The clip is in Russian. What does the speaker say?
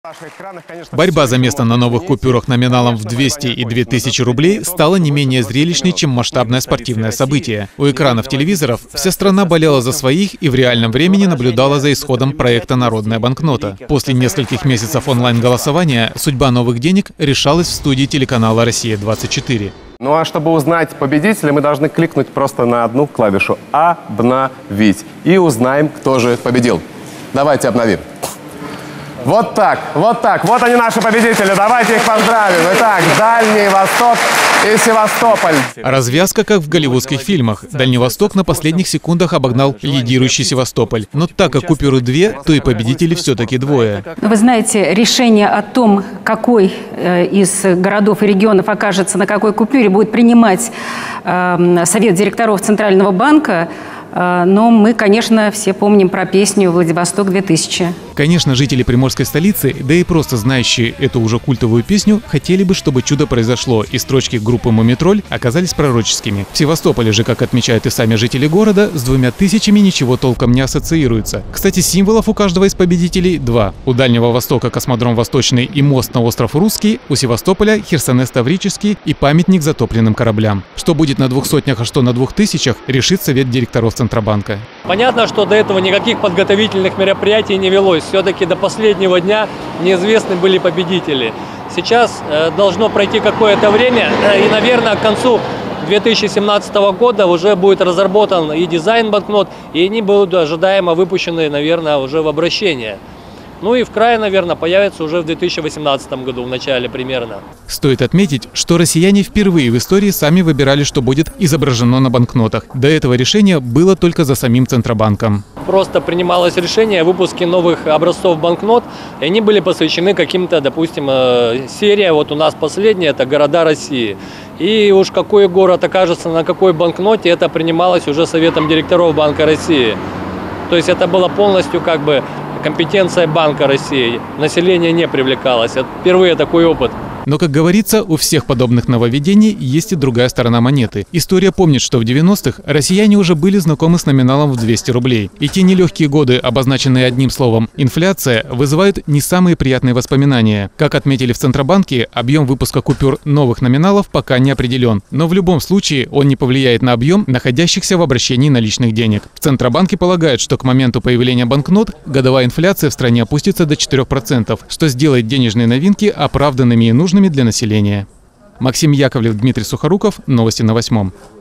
Борьба за место на новых купюрах номиналом в 200 и 2000 рублей стала не менее зрелищной, чем масштабное спортивное событие. У экранов телевизоров вся страна болела за своих и в реальном времени наблюдала за исходом проекта «Народная банкнота». После нескольких месяцев онлайн-голосования судьба новых денег решалась в студии телеканала «Россия-24». Ну а чтобы узнать победителя, мы должны кликнуть просто на одну клавишу «Обновить». И узнаем, кто же победил. Давайте обновим. Вот так, вот так. Вот они, наши победители. Давайте их поздравим. Итак, Дальний Восток и Севастополь. Развязка, как в голливудских фильмах. Дальний Восток на последних секундах обогнал лидирующий Севастополь. Но так как купюры две, то и победителей все-таки двое. Вы знаете, решение о том, какой из городов и регионов окажется на какой купюре, будет принимать Совет директоров Центрального банка. Но мы, конечно, все помним про песню «Владивосток-2000». Конечно, жители приморской столицы, да и просто знающие эту уже культовую песню, хотели бы, чтобы чудо произошло, и строчки группы «Мумитроль» оказались пророческими. В Севастополе же, как отмечают и сами жители города, с 2000 ничего толком не ассоциируется. Кстати, символов у каждого из победителей два. У Дальнего Востока космодром Восточный и мост на остров Русский, у Севастополя Херсонес Таврический и памятник затопленным кораблям. Что будет на 200, а что на 2000, решит Совет директоров Центробанка. Понятно, что до этого никаких подготовительных мероприятий не велось. Все-таки до последнего дня неизвестны были победители. Сейчас должно пройти какое-то время, и, наверное, к концу 2017 года уже будет разработан и дизайн банкнот, и они будут ожидаемо выпущены, наверное, уже в обращение. Ну и в крае, наверное, появится уже в 2018 году, в начале примерно. Стоит отметить, что россияне впервые в истории сами выбирали, что будет изображено на банкнотах. До этого решение было только за самим Центробанком. Просто принималось решение о выпуске новых образцов банкнот, и они были посвящены каким-то, допустим, серия, вот у нас последняя, это города России. И уж какой город окажется на какой банкноте, это принималось уже Советом директоров Банка России. То есть это было полностью как бы компетенция Банка России. Население не привлекалось. Это впервые такой опыт. Но, как говорится, у всех подобных нововведений есть и другая сторона монеты. История помнит, что в 90-х россияне уже были знакомы с номиналом в 200 рублей. И те нелегкие годы, обозначенные одним словом «инфляция», вызывают не самые приятные воспоминания. Как отметили в Центробанке, объем выпуска купюр новых номиналов пока не определен. Но в любом случае он не повлияет на объем находящихся в обращении наличных денег. В Центробанке полагают, что к моменту появления банкнот годовая инфляция в стране опустится до 4%, что сделает денежные новинки оправданными и нужными для населения. Максим Яковлев, Дмитрий Сухоруков. Новости на 8.